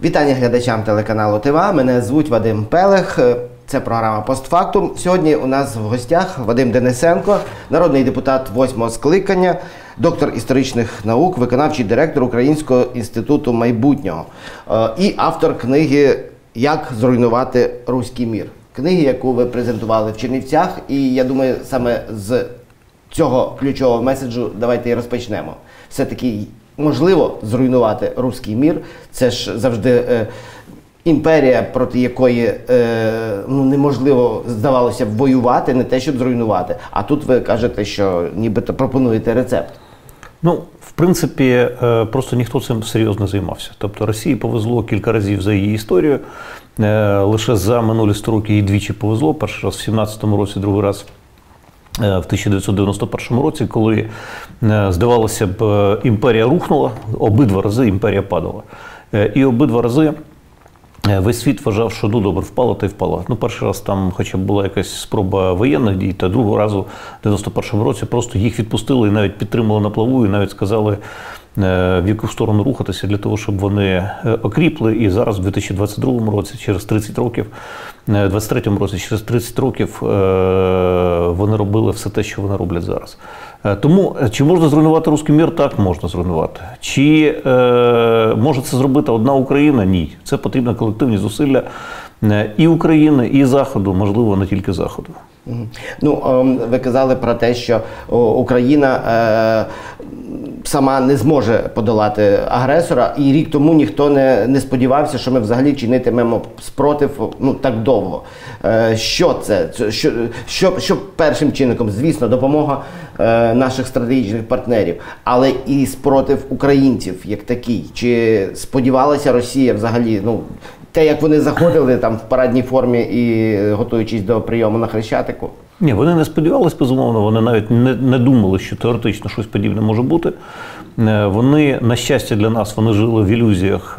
Вітання глядачам телеканалу ТВА. Мене звуть Вадим Пелех. Це програма «Постфактум». Сьогодні у нас в гостях Вадим Денисенко, народний депутат 8-го скликання, доктор історичних наук, виконавчий директор Українського інституту майбутнього і автор книги «Як зруйнувати руський мір». Книги, яку ви презентували в Чернівцях, і я думаю, саме з цього ключового меседжу давайте і розпочнемо. Все-таки можливо зруйнувати руський мір, це ж завжди імперія, проти якої неможливо, здавалося б, воювати, не те, щоб зруйнувати. А тут ви кажете, що нібито пропонуєте рецепт. Ну, в принципі, просто ніхто цим серйозно займався. Тобто Росії повезло кілька разів за її історію. Лише за минулі 100 років їй двічі повезло. Перший раз в 17-му році, другий раз в 1991 році, коли, здавалося б, імперія рухнула, обидва рази імперія падала. І обидва рази весь світ вважав, що ну добре, впало та й впало. Ну, перший раз там хоча б була якась спроба воєнних дій, та другого разу в 91-му році просто їх відпустили і навіть підтримали на плаву, і навіть сказали, в яку сторону рухатися для того, щоб вони окріпли. І зараз в 2022 році, через 30 років, в 2023 році, через 30 років вони робили все те, що вони роблять зараз. Тому, чи можна зруйнувати руський мір? Так, можна зруйнувати. Чи може це зробити одна Україна? Ні. Це потрібно колективні зусилля і України, і Заходу, можливо, не тільки Заходу. Ну, ви казали про те, що Україна сама не зможе подолати агресора, і рік тому ніхто не сподівався, що ми взагалі чинитимемо спротив так довго. Що це? Що першим чинником? Звісно, допомога наших стратегічних партнерів, але і спротив українців як такий. Чи сподівалася Росія взагалі, те, як вони заходили там в парадній формі і готуючись до прийому на Хрещатику? Ні, вони не сподівалися, безумовно, вони навіть не думали, що теоретично щось подібне може бути. Вони, на щастя для нас, вони жили в ілюзіях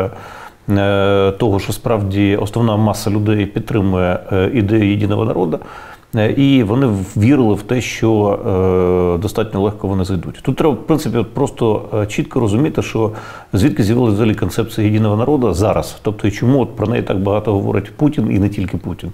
того, що справді основна маса людей підтримує ідею єдиного народу. І вони вірили в те, що достатньо легко вони зайдуть. Тут треба, в принципі, просто чітко розуміти, що звідки з'явилася взагалі концепція єдиного народу зараз. Тобто, і чому про неї так багато говорить Путін і не тільки Путін.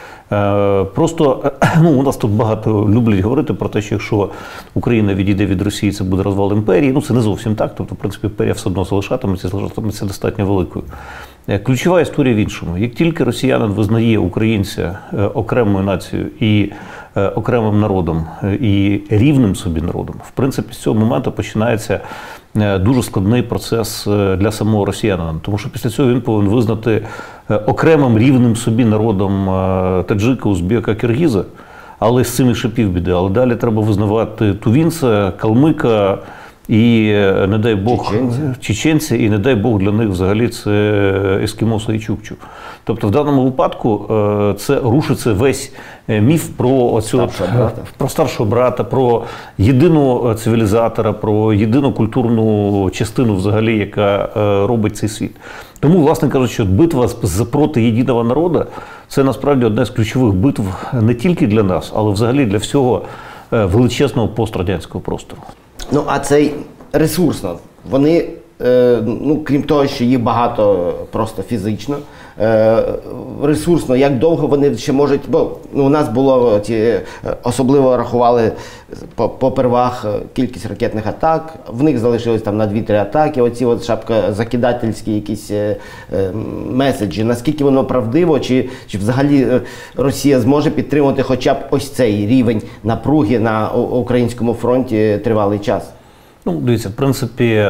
Просто у нас тут багато люблять говорити про те, що якщо Україна відійде від Росії, це буде розвал імперії. Це не зовсім так. Тобто, в принципі, імперія все одно залишатиметься достатньо великою. Ключова історія в іншому. Як тільки росіянин визнає українця окремою нацією і окремим народом, і рівним собі народом, в принципі, з цього моменту починається дуже складний процес для самого росіянина. Тому що після цього він повинен визнати окремим рівним собі народом таджика, узбека, киргіза, але з цим ще півбіди. Але далі треба визнавати тувінця, калмика, і, не дай Бог, чеченці, і, не дай Бог, для них взагалі це ескімоси і чукчу. Тобто, в даному випадку це рушиться весь міф про старшого брата, про єдиного цивілізатора, про єдину культурну частину взагалі, яка робить цей світ. Тому, власне кажучи, битва проти єдиного народу – це насправді одна з ключових битв не тільки для нас, але взагалі для всього величезного пострадянського простору. А цей ресурсно, вони, крім того, що їх багато просто фізично, ресурсно, як довго вони ще можуть, бо у нас було, особливо рахували попервах кількість ракетних атак, в них залишилось там на 2-3 атаки, оці шапкозакидательські якісь меседжі, наскільки воно правдиво, чи взагалі Росія зможе підтримувати хоча б ось цей рівень напруги на українському фронті тривалий час? Дивіться, в принципі,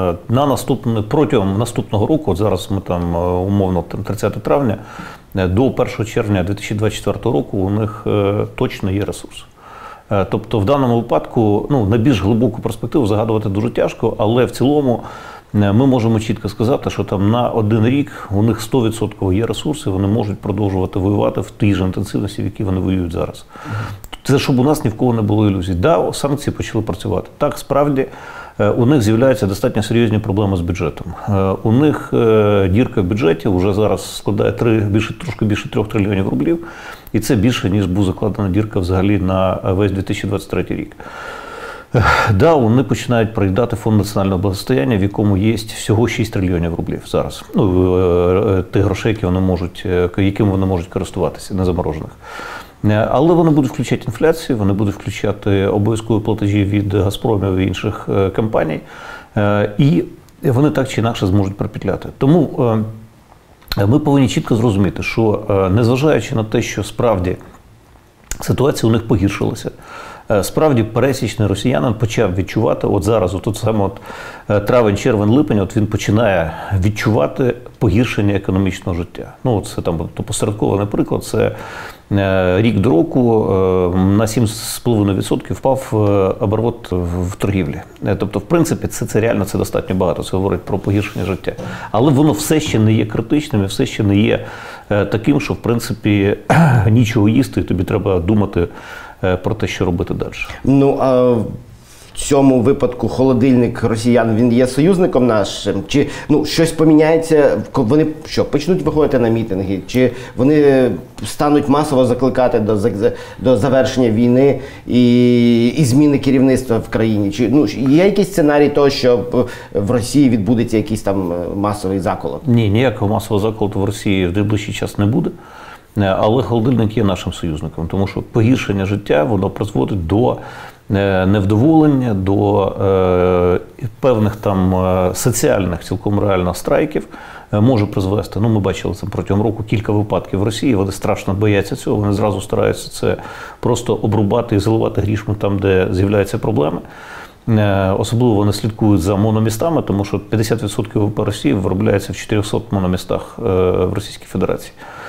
протягом наступного року, от зараз ми там умовно 30 травня, до 1 червня 2024 року у них точно є ресурс. Тобто в даному випадку на більш глибоку перспективу загадувати дуже тяжко, але в цілому ми можемо чітко сказати, що там на один рік у них 100% є ресурси, вони можуть продовжувати воювати в тій же інтенсивності, в якій вони воюють зараз. Це щоб у нас ні в кого не було ілюзій. Да, санкції почали працювати. Так, справді, у них з'являються достатньо серйозні проблеми з бюджетом. У них дірка в бюджеті вже зараз складає трошки більше 3 трильйонів рублів. І це більше, ніж був закладена дірка взагалі на весь 2023 рік. Да, вони починають проїдати фонд національного благосостояння, в якому є всього 6 трильйонів рублів зараз. Ну, тих грошей, якими вони можуть користуватися, не заморожених. Але вони будуть включати інфляцію, вони будуть включати обов'язкові платежі від «Газпромів» і інших компаній. І вони так чи інакше зможуть пропетляти. Тому ми повинні чітко зрозуміти, що незважаючи на те, що справді ситуація у них погіршилася, справді пересічний росіянин почав відчувати, от зараз, от саме травень, червень, липень, от він починає відчувати погіршення економічного життя. Ну, це там посередкований приклад, це рік до року на 7,5% впав оборот в торгівлі. Тобто, в принципі, це реально це достатньо багато, це говорить про погіршення життя. Але воно все ще не є критичним і все ще не є таким, що, в принципі, нічого їсти, і тобі треба думати про те, що робити далі. Ну, а в цьому випадку холодильник росіян, він є союзником нашим? Чи щось поміняється? Вони що, почнуть виходити на мітинги? Чи вони стануть масово закликати до завершення війни і зміни керівництва в країні? Чи є якийсь сценарій того, що в Росії відбудеться якийсь там масовий заколот? Ні, ніякого масового заколоту в Росії в найближчий час не буде. Але холодильник є нашим союзником, тому що погіршення життя, воно призводить до невдоволення, до певних там соціальних, цілком реальних страйків, може призвести. Ну, ми бачили це протягом року кілька випадків в Росії, вони страшно бояться цього, вони зразу стараються це просто обрубати і заливати грішми там, де з'являються проблеми. Особливо вони слідкують за мономістами, тому що 50% ВВП Росії виробляється в 400 мономістах в Російській Федерації.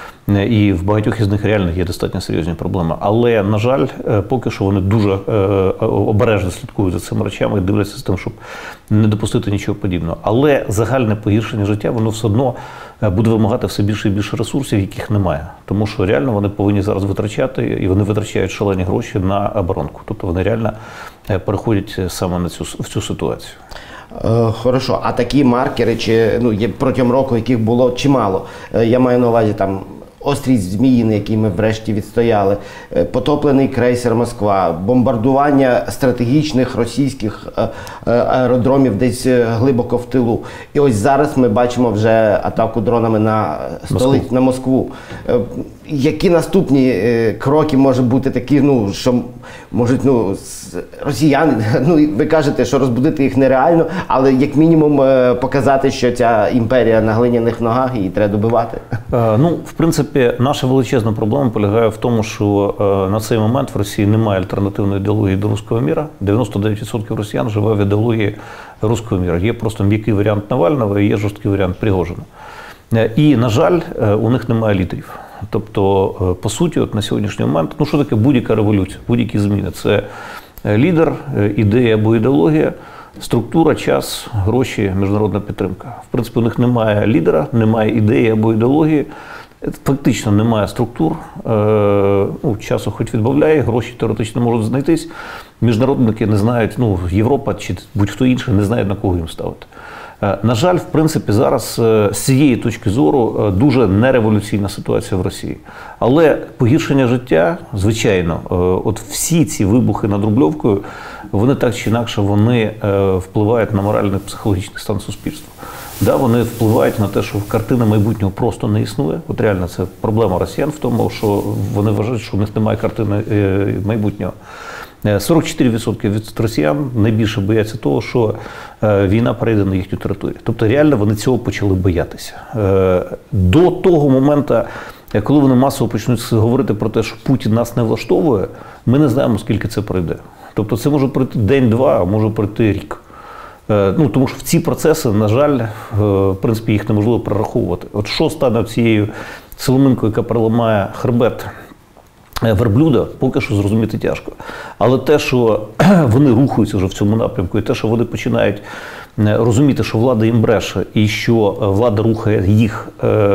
І в багатьох із них реально є достатньо серйозні проблеми. Але, на жаль, поки що вони дуже обережно слідкують за цими речами і дивляться з тим, щоб не допустити нічого подібного. Але загальне погіршення життя, воно все одно буде вимагати все більше і більше ресурсів, яких немає. Тому що реально вони повинні зараз витрачати, і вони витрачають шалені гроші на оборонку. Тобто вони реально переходять саме в цю ситуацію. Хорошо, а такі маркери, є протягом року, яких було чимало, я маю на увазі там острів Зміїний, який ми врешті відстояли, потоплений крейсер «Москва», бомбардування стратегічних російських аеродромів десь глибоко в тилу. І ось зараз ми бачимо вже атаку дронами на столицю, на Москву. Які наступні кроки можуть бути такі, що можуть, росіяни, ви кажете, що розбудити їх нереально, але як мінімум показати, що ця імперія на глиняних ногах, її треба добивати? В принципі, наша величезна проблема полягає в тому, що на цей момент в Росії немає альтернативної ідеології до руського міра. 99% росіян живе в ідеології руського міра. Є просто м'який варіант Навального і є жорсткий варіант Пригожина. І, на жаль, у них немає лідерів. Тобто, по суті, на сьогоднішній момент, що таке будь-яка революція, будь-які зміни? Це лідер, ідея або ідеологія, структура, час, гроші, міжнародна підтримка. В принципі, у них немає лідера, немає ідеї або ідеології, фактично немає структур, часу хоч відбавляє, гроші теоретично можуть знайтись, міжнародники не знають, Європа чи будь-хто інший не знає, на кого їм ставити. На жаль, в принципі, зараз з цієї точки зору дуже нереволюційна ситуація в Росії. Але погіршення життя, звичайно, от всі ці вибухи над Рубльовкою, вони так чи інакше вони впливають на моральний і психологічний стан суспільства. Да, вони впливають на те, що картина майбутнього просто не існує. От реально це проблема росіян в тому, що вони вважають, що у них немає картини майбутнього. 44% від росіян найбільше бояться того, що війна перейде на їхню територію. Тобто реально вони цього почали боятися. До того моменту, коли вони масово почнуть говорити про те, що Путін нас не влаштовує, ми не знаємо, скільки це пройде. Тобто це може пройти день-два, а може пройти рік. Тому що в ці процеси, на жаль, в принципі, їх неможливо прораховувати. От що стане цією соломинкою, яка переламає хребет верблюда, поки що зрозуміти тяжко. Але те, що вони рухаються вже в цьому напрямку, і те, що вони починають розуміти, що влада їм бреше, і що влада рухає їх,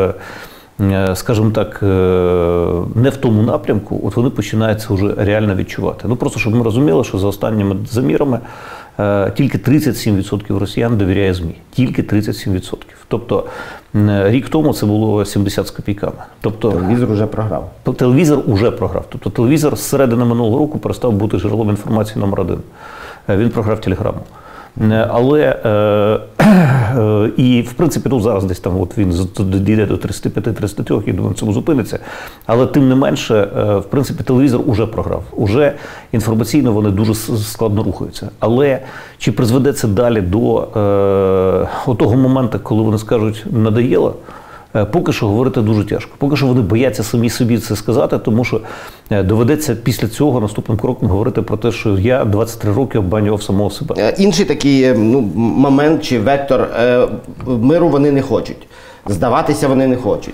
скажімо так, не в тому напрямку, от вони починають це вже реально відчувати. Просто щоб ми розуміли, що за останніми замірами тільки 37% росіян довіряє ЗМІ. Тільки 37%. Тобто рік тому це було 70 з копійками. Тобто, телевізор вже програв. Телевізор вже програв. Тобто телевізор з середини минулого року перестав бути джерелом інформації номер один. він програв телеграму. Але і в принципі ну, зараз десь там от він дійде до 35-33, я думаю, в цьому зупиниться. Але тим не менше, в принципі, телевізор уже програв. Уже інформаційно вони дуже складно рухаються. Але чи призведе це далі до того моменту, коли вони скажуть «надоело», поки що говорити дуже тяжко. Поки що вони бояться самі собі це сказати, тому що доведеться після цього наступним кроком говорити про те, що я 23 роки обманював самого себе. Інший такий момент чи вектор миру вони не хочуть. Здаватися вони не хочуть.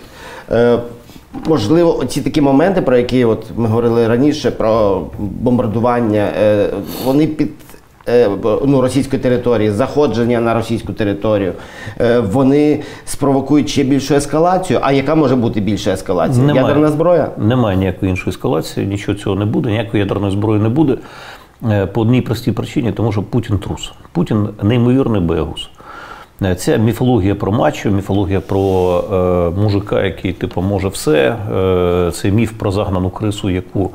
Можливо, ці такі моменти, про які от ми говорили раніше, про бомбардування, вони під російської території, заходження на російську територію, вони спровокують ще більшу ескалацію. А яка може бути більша ескалація? Ядерна зброя? Немає ніякої іншої ескалації, нічого цього не буде, ніякої ядерної зброї не буде. По одній простій причині, тому що Путін трус. Путін неймовірний боягуз. Це міфологія про мачо, міфологія про мужика, який типу може все. Це міф про загнану крису,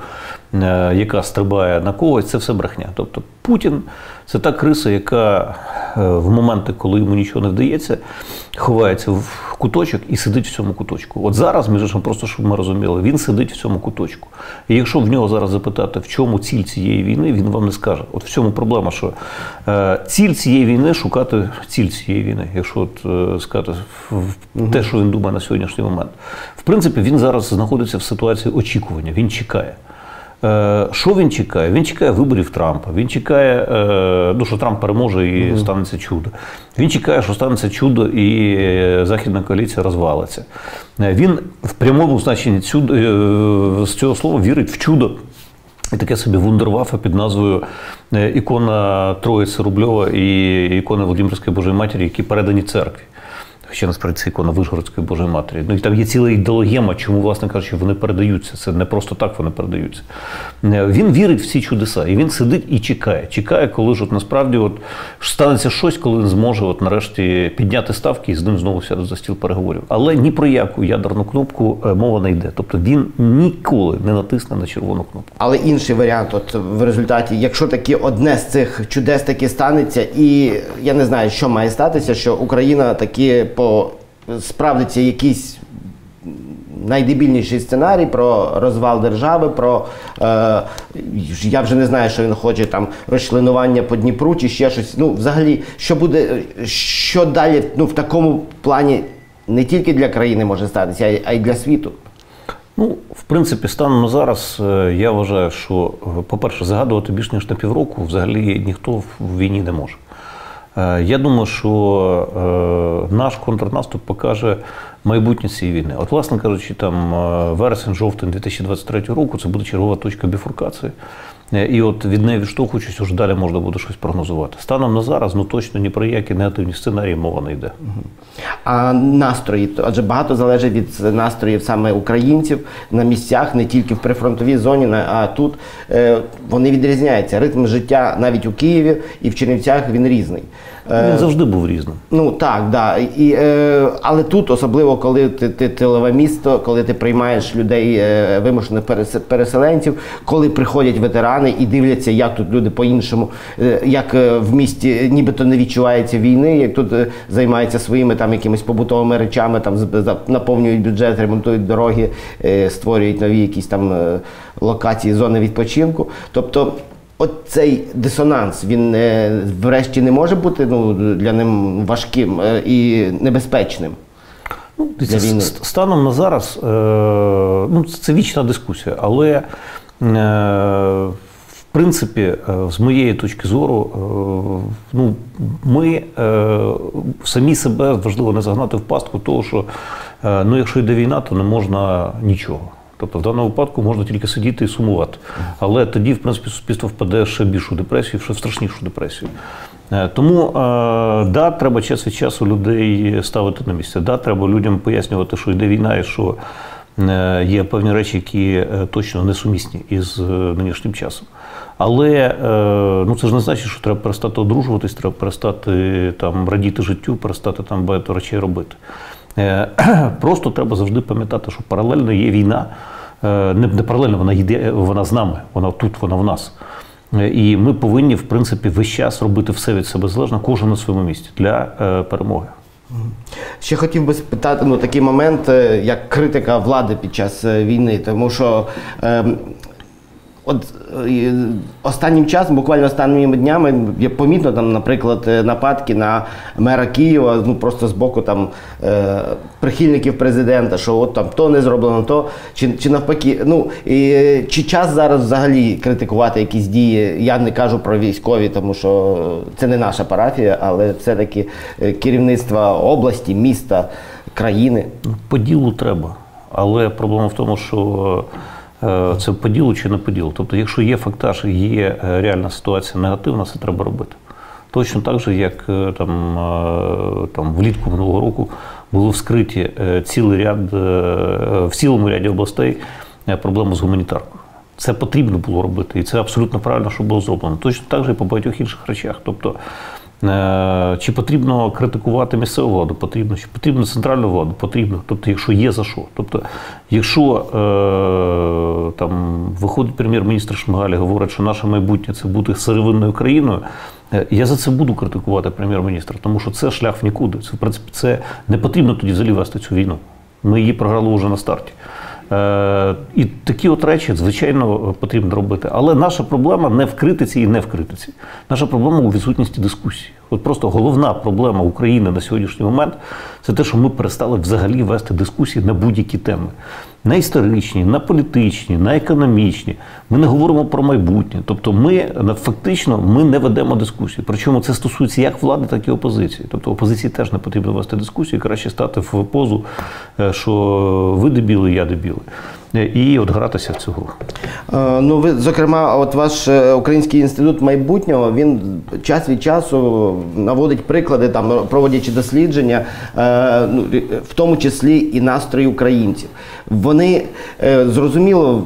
яка стрибає на когось. Це все брехня. Тобто Путін – це та криса, яка в моменти, коли йому нічого не вдається, ховається в куточок і сидить в цьому куточку. От зараз, між іншим, просто щоб ми розуміли, він сидить в цьому куточку. І якщо в нього зараз запитати, в чому ціль цієї війни, він вам не скаже. От в цьому проблема, що ціль цієї війни – шукати ціль цієї війни. Якщо от сказати те, що він думає на сьогоднішній момент. В принципі, він зараз знаходиться в ситуації очікування, він чекає. Що він чекає? Він чекає виборів Трампа, він чекає, що Трамп переможе і станеться чудо. Він чекає, що станеться чудо і Західна коаліція розвалиться. Він в прямому значенні з цього слова вірить в чудо. І таке собі вундерваффе під назвою ікона Троїці Рубльова і ікона Володимирської Божої Матері, які передані церкві. Хоча насправді це ікона Вишгородської Божої Матері. Ну і там є ціла ідеологема, чому, власне кажучи, вони передаються. Це не просто так вони передаються. Він вірить в ці чудеса, і він сидить і чекає. Чекає, коли ж от насправді от станеться щось, коли він зможе от нарешті підняти ставки і з ним знову сядуть за стіл переговорів. Але ні про яку ядерну кнопку мова не йде. Тобто він ніколи не натисне на червону кнопку. Але інший варіант, от в результаті, якщо таки одне з цих чудес таки станеться, і я не знаю, що має статися, що Україна таки справдиться якийсь найдебільніший сценарій про розвал держави, про, я вже не знаю, що він хоче, там, розчленування по Дніпру чи ще щось. Ну, взагалі, що буде, що далі, ну, в такому плані не тільки для країни може статися, а й для світу? Ну, в принципі, станом на зараз я вважаю, що, по-перше, загадувати більш ніж на півроку взагалі ніхто в війні не може. Я думаю, що наш контрнаступ покаже майбутнє цієї війни. От, власне кажучи, там вересень-жовтень 2023 року це буде чергова точка біфуркації. І от від неї відштовхуючись, уже далі можна буде щось прогнозувати. Станом на зараз, ну точно ні про які негативні сценарії мова не йде. А настрої? Адже багато залежить від настроїв саме українців на місцях, не тільки в прифронтовій зоні, а тут вони відрізняються. Ритм життя навіть у Києві і в Чернівцях він різний. Він завжди був різним. Ну так, да. Але тут, особливо коли ти тилове місто, коли ти приймаєш людей, вимушених переселенців, коли приходять ветерани і дивляться, як тут люди по-іншому, як в місті нібито не відчувається війни, як тут займаються своїми там якимись побутовими речами, там наповнюють бюджет, ремонтують дороги, створюють нові якісь там локації, зони відпочинку. Тобто от цей дисонанс, він врешті не може бути для ним важким і небезпечним? Для війни? Станом на зараз, це вічна дискусія, але в принципі, з моєї точки зору, ми самі себе важливо не загнати в пастку того, що якщо йде війна, то не можна нічого. Тобто в даному випадку можна тільки сидіти і сумувати. Але тоді, в принципі, суспільство впаде ще більшу депресію, ще в страшнішу депресію. Тому, да, треба час від часу людей ставити на місце. Да, треба людям пояснювати, що йде війна і що є певні речі, які точно несумісні із нинішнім часом. Але це ж не значить, що треба перестати одружуватись, треба перестати там радіти життю, перестати там багато речей робити. Просто треба завжди пам'ятати, що паралельно є війна, не паралельно, вона з нами, вона тут, вона в нас. І ми повинні, в принципі, весь час робити все від себе залежно, кожен на своєму місці для перемоги. Ще хотів би спитати, такий момент, як критика влади під час війни, тому що останнім часом, буквально останніми днями, є помітно там, наприклад, нападки на мера Києва, просто з боку там прихильників президента, що от там то не зроблено, то чи навпаки. Чи час зараз взагалі критикувати якісь дії? Я не кажу про військові, тому що це не наша парафія, але все-таки керівництво області, міста, країни. По ділу треба, але проблема в тому, що це по ділу чи не по ділу. Тобто, якщо є фактаж і є реальна ситуація негативна, це треба робити. Точно так же, як там влітку минулого року були вскриті в цілому ряді областей проблеми з гуманітаркою. Це потрібно було робити, і це абсолютно правильно, що було зроблено. Точно так же і по багатьох інших речах. Тобто, чи потрібно критикувати місцеву владу? Потрібно. Чи потрібно центральну владу? Потрібно. Тобто, якщо є за що. Тобто, якщо там виходить прем'єр-міністр Шмигаль і говорить, що наше майбутнє – це бути сировинною країною, я за це буду критикувати прем'єр-міністра, тому що це шлях в нікуди. Це, в принципі, це не потрібно тоді взагалі вести цю війну. Ми її програли вже на старті. І такі от речі, звичайно, потрібно робити. Але наша проблема не в критиці і не в критиці. Наша проблема у відсутності дискусії. От просто головна проблема України на сьогоднішній момент – це те, що ми перестали взагалі вести дискусії на будь-які теми. На історичні, на політичні, на економічні. Ми не говоримо про майбутнє. Тобто фактично ми не ведемо дискусії. Причому це стосується як влади, так і опозиції. Тобто опозиції теж не потрібно вести дискусії, краще стати в позу, що ви дебіли, я дебіли. І от гратися в цю гру. Ви, зокрема, от ваш Український інститут майбутнього, він час від часу наводить приклади, там, проводячи дослідження, в тому числі і настрої українців. Вони, зрозуміло,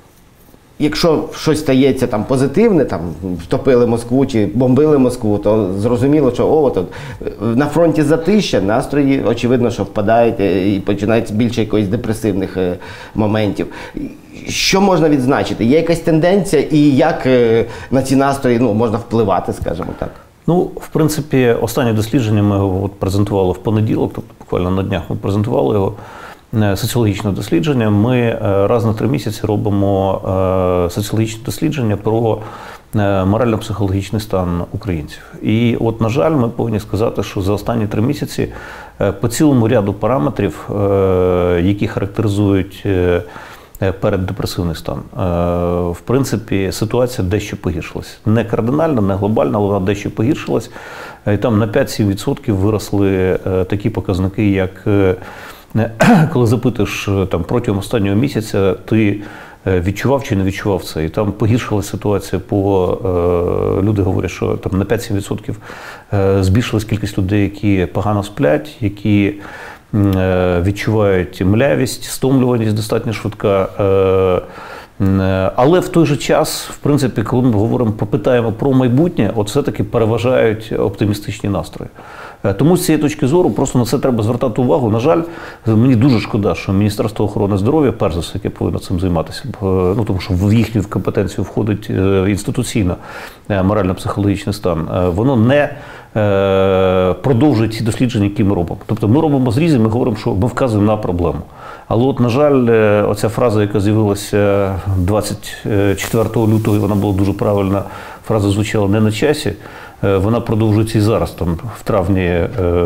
якщо щось стається там позитивне, там втопили Москву чи бомбили Москву, то зрозуміло, що на фронті затища, настрої, очевидно, що впадають і починається більше якоїсь депресивних моментів. Що можна відзначити? Є якась тенденція і як на ці настрої можна впливати, скажімо так? В принципі, останнє дослідження ми його презентували в понеділок, тобто буквально на днях ми презентували його. Соціологічне дослідження. Ми раз на 3 місяці робимо соціологічне дослідження про морально-психологічний стан українців. І от, на жаль, ми повинні сказати, що за останні 3 місяці по цілому ряду параметрів, які характеризують переддепресивний стан, в принципі, ситуація дещо погіршилась. Не кардинально, не глобально, але вона дещо погіршилась. І там на 5-7% виросли такі показники, як коли запитуєш там, протягом останнього місяця, ти відчував чи не відчував це. І там погіршилася ситуація люди говорять, що там на 5-7% збільшилась кількість людей, які погано сплять, які відчувають млявість, стомлюваність достатньо швидка. Але в той же час, в принципі, коли ми питаємо про майбутнє, от все-таки переважають оптимістичні настрої. Тому з цієї точки зору просто на це треба звертати увагу. На жаль, мені дуже шкода, що Міністерство охорони здоров'я, перш за все, яке повинно цим займатися, тому що в їхню компетенцію входить інституційно морально-психологічний стан, воно не продовжує ці дослідження, які ми робимо. Тобто ми робимо зрізи, ми говоримо, що ми вказуємо на проблему. Але от, на жаль, оця фраза, яка з'явилася 24 лютого, і вона була дуже правильна, фраза звучала не на часі, вона продовжується і зараз, там, в травні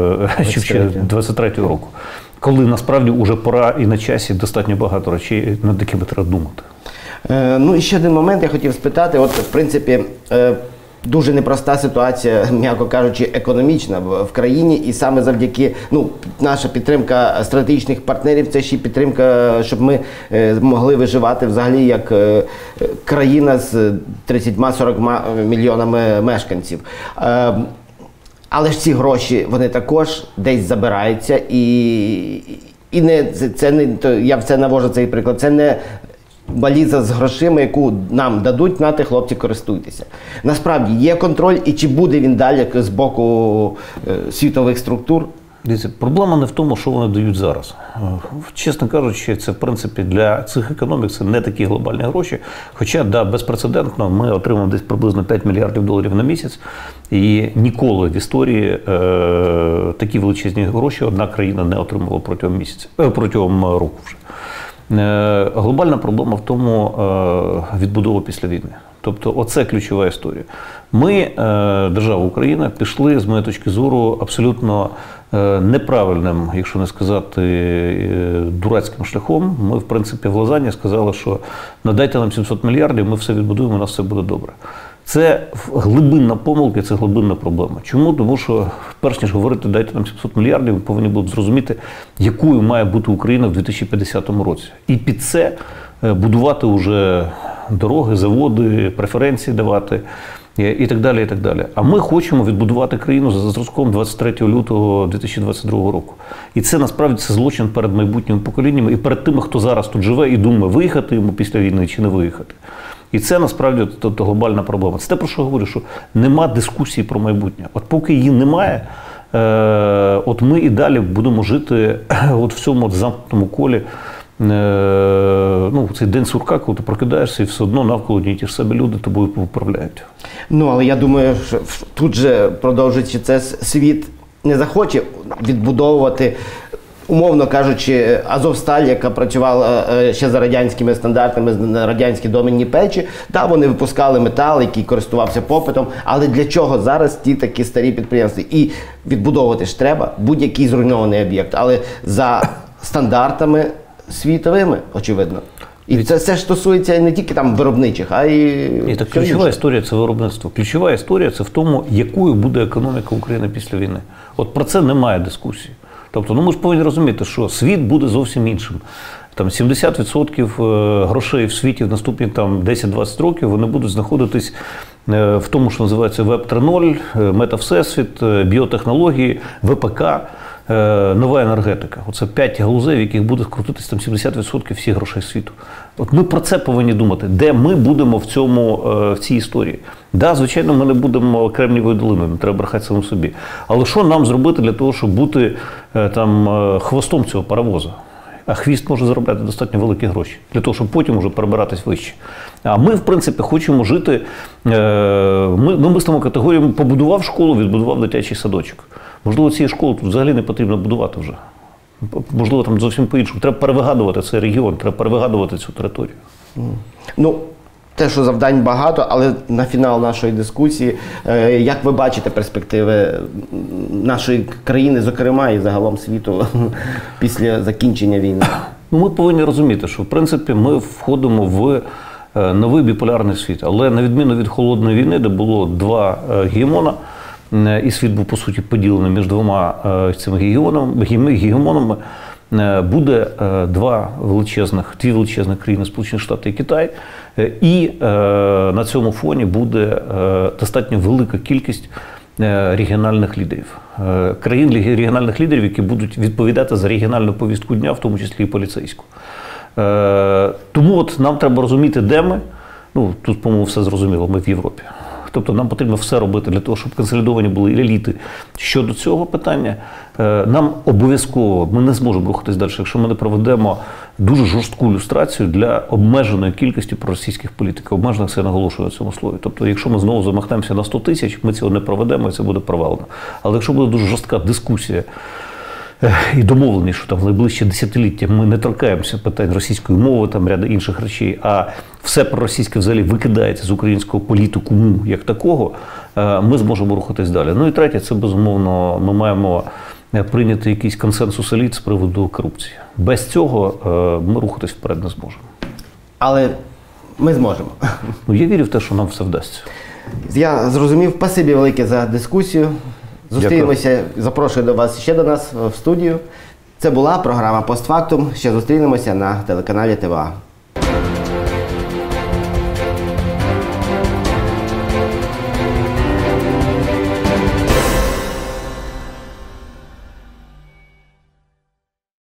23-го року, коли насправді вже пора і на часі достатньо багато речей, над якими треба думати. І ще один момент я хотів спитати. От, в принципі, дуже непроста ситуація, м'яко кажучи, економічна в країні, і саме завдяки, наша підтримка стратегічних партнерів, це ще й підтримка, щоб ми могли виживати взагалі як країна з 30-40 мільйонами мешканців. Але ж ці гроші, вони також десь забираються, я в це навожу цей приклад, це не валіза з грошима, яку нам дадуть, нате, хлопці, користуйтеся. Насправді, є контроль, і чи буде він далі з боку світових структур? Дивіться, проблема не в тому, що вони дають зараз. Чесно кажучи, це, в принципі, для цих економік це не такі глобальні гроші. Хоча, да, безпрецедентно, ми отримуємо десь приблизно 5 мільярдів доларів на місяць. І ніколи в історії такі величезні гроші одна країна не отримувала протягом року вже. Глобальна проблема в тому відбудова після війни. Тобто оце ключова історія. Ми, держава Україна, пішли, з моєї точки зору, абсолютно неправильним, якщо не сказати дурацьким шляхом. Ми, в принципі, в Лозанні сказали, що надайте нам 700 мільярдів, ми все відбудуємо, у нас все буде добре. Це глибинна помилка, це глибинна проблема. Чому? Тому що, перш ніж говорити, дайте нам 700 мільярдів, ми повинні будуть зрозуміти, якою має бути Україна в 2050 році. І під це будувати вже дороги, заводи, преференції давати і так далі, і так далі. А ми хочемо відбудувати країну за зразком 23 лютого 2022 року. І це, насправді, це злочин перед майбутніми поколіннями і перед тими, хто зараз тут живе і думає, виїхати йому після війни чи не виїхати. І це, насправді, глобальна проблема. Це те, про що я говорю, що нема дискусії про майбутнє. От поки її немає, от ми і далі будемо жити от в цьому замкнутому колі. Ну, цей день сурка, коли ти прокидаєшся, і все одно навколо ті ж самі люди тобою управляють. Ну, але я думаю, що тут же, продовжуючи це, світ не захоче відбудовувати, умовно кажучи, Азовсталь, яка працювала ще за радянськими стандартами, на радянські доменні печі. Так, вони випускали метал, який користувався попитом, але для чого зараз ті такі старі підприємства? І відбудовувати ж треба будь-який зруйнований об'єкт, але за стандартами світовими, очевидно. І це все ж стосується не тільки там виробничих, а й так ключова історія – це виробництво. Ключова історія – це в тому, якою буде економіка України після війни. От про це немає дискусії. Тобто, ну ми ж повинні розуміти, що світ буде зовсім іншим. Там 70% грошей в світі в наступні там 10-20 років вони будуть знаходитись в тому, що називається Web 3.0, мета-всесвіт, біотехнології, ВПК, нова енергетика. Оце 5 галузей, в яких буде крутитись там 70% всіх грошей світу. От ми про це повинні думати, де ми будемо в цій історії. Да, звичайно, ми не будемо Кремнієвою долиною, не треба брехати самому собі. Але що нам зробити для того, щоб бути там хвостом цього паровоза? А хвіст може заробляти достатньо великі гроші, для того, щоб потім вже перебиратись вище. А ми, в принципі, хочемо жити, ми мислимо категорією, побудував школу, відбудував дитячий садочок. Можливо, цієї школи тут взагалі не потрібно будувати вже. Можливо, там зовсім по-іншому. Треба перевигадувати цей регіон, треба перевигадувати цю територію. Ну, те, що завдань багато, але на фінал нашої дискусії, як ви бачите перспективи нашої країни, зокрема, і загалом світу після закінчення війни? Ну, ми повинні розуміти, що, в принципі, ми входимо в новий біполярний світ. Але на відміну від холодної війни, де було два гегемона, і світ був, по суті, поділений між двома цими гегемонами, буде дві величезні країни, Сполучені Штати і Китай, і на цьому фоні буде достатньо велика кількість регіональних лідерів. Країн регіональних лідерів, які будуть відповідати за регіональну повістку дня, в тому числі і поліцейську. Тому от нам треба розуміти, де ми. Ну, тут, по-моєму, все зрозуміло, ми в Європі. Тобто нам потрібно все робити для того, щоб консолідовані були еліти. Щодо цього питання, нам обов'язково, ми не зможемо рухатись далі, якщо ми не проведемо дуже жорстку ілюстрацію для обмеженої кількості проросійських політиків. Обмежених, це я наголошую на цьому слові. Тобто, якщо ми знову замахнемося на 100 тисяч, ми цього не проведемо і це буде провалено. Але якщо буде дуже жорстка дискусія, і домовлені, що там в найближчі десятиліття ми не торкаємося питань російської мови, там ряду інших речей, а все проросійське взагалі викидається з українського політикуму як такого, ми зможемо рухатись далі. Ну і третє, це безумовно, ми маємо прийняти якийсь консенсус еліт з приводу корупції. Без цього ми рухатись вперед не зможемо. Але ми зможемо. Ну, я вірю в те, що нам все вдасться. Я зрозумів. Спасибі велике за дискусію. Зустрінемося, запрошую до вас ще до нас в студію. Це була програма «Постфактум». Ще зустрінемося на телеканалі ТВА.